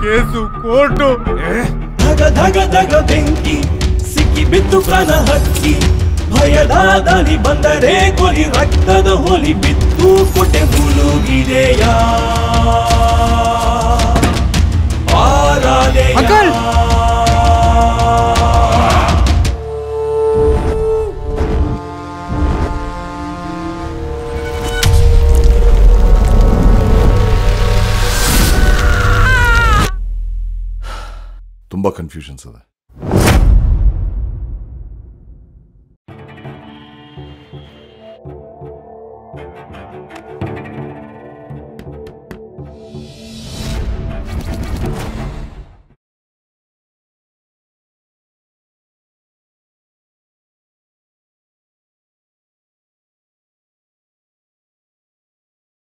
Case court ಧಗ ಧಗ ಧಗ ಬೆಂಕಿ ಸಿಕ್ಕಿ ಬಿದ್ದು ಪ್ರಾಣ ಹಕ್ಕಿ ಭಯದ ದಾಳಿ ಬಂದರೆ ಕೊಲಿ ರಕ್ತದ ಹೋಲಿ ಬಿದ್ದು ಕೊಟ್ಟೆ ಮುಳುಗಿದೆಯ ತುಂಬಾ ಕನ್ಫ್ಯೂಷನ್ಸ್ ಇದೆ.